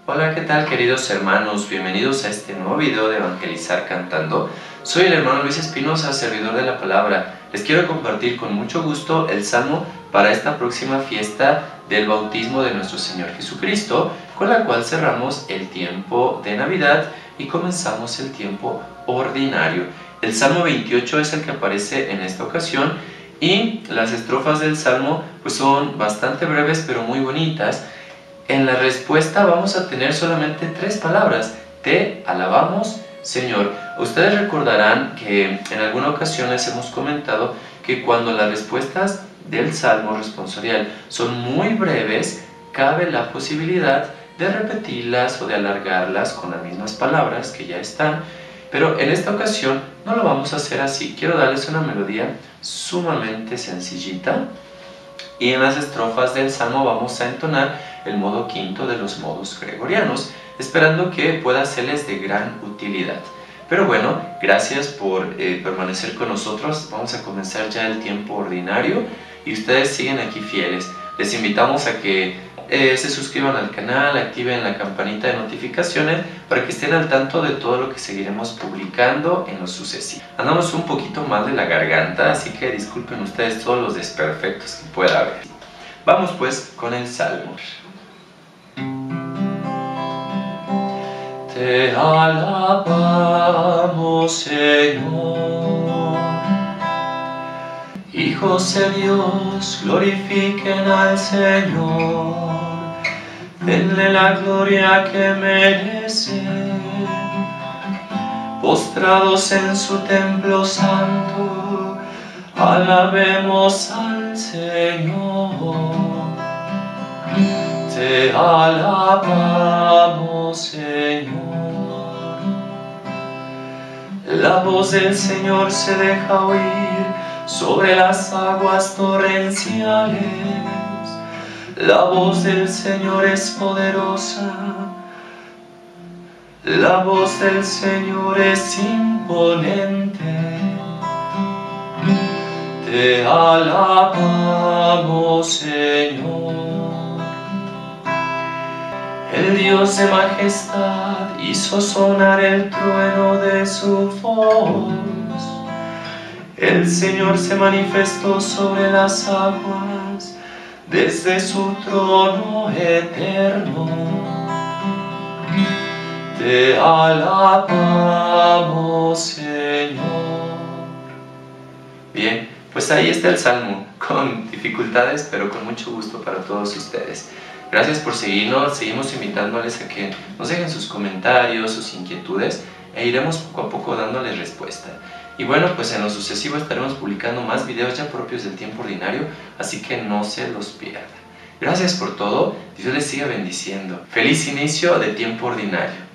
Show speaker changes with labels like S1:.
S1: Hola, ¿qué tal queridos hermanos? Bienvenidos a este nuevo video de Evangelizar Cantando. Soy el hermano Luis Espinosa, servidor de la palabra. Les quiero compartir con mucho gusto el Salmo para esta próxima fiesta del bautismo de nuestro Señor Jesucristo, con la cual cerramos el tiempo de Navidad y comenzamos el tiempo ordinario. El Salmo 28 es el que aparece en esta ocasión y las estrofas del Salmo pues son bastante breves pero muy bonitas. En la respuesta vamos a tener solamente 3 palabras: te alabamos, Señor. Ustedes recordarán que en alguna ocasión les hemos comentado que cuando las respuestas del Salmo responsorial son muy breves, cabe la posibilidad de repetirlas o de alargarlas con las mismas palabras que ya están, pero en esta ocasión no lo vamos a hacer así. Quiero darles una melodía sumamente sencillita y en las estrofas del Salmo vamos a entonar el modo quinto de los modos gregorianos, esperando que pueda serles de gran utilidad. Pero bueno, gracias por permanecer con nosotros. Vamos a comenzar ya el tiempo ordinario y ustedes siguen aquí fieles. Les invitamos a que se suscriban al canal, activen la campanita de notificaciones para que estén al tanto de todo lo que seguiremos publicando en lo sucesivo. Andamos un poquito mal de la garganta, así que disculpen ustedes todos los desperfectos que pueda haber. Vamos pues con el Salmo. Te alabamos, Señor. Hijos de Dios, glorifiquen al Señor. Denle la gloria que merece. Postrados en su templo santo, alabemos al Señor. Te alabamos, Señor. La voz del Señor se deja oír sobre las aguas torrenciales. La voz del Señor es poderosa. La voz del Señor es imponente. Te alabamos, Señor. El Dios de majestad hizo sonar el trueno de su voz. El Señor se manifestó sobre las aguas desde su trono eterno. Te alabamos, Señor. Bien, pues ahí está el Salmo, con dificultades, pero con mucho gusto para todos ustedes. Gracias por seguirnos, seguimos invitándoles a que nos dejen sus comentarios, sus inquietudes, e iremos poco a poco dándoles respuesta. Y bueno, pues en lo sucesivo estaremos publicando más videos ya propios del tiempo ordinario, así que no se los pierdan. Gracias por todo, Dios les siga bendiciendo. Feliz inicio de tiempo ordinario.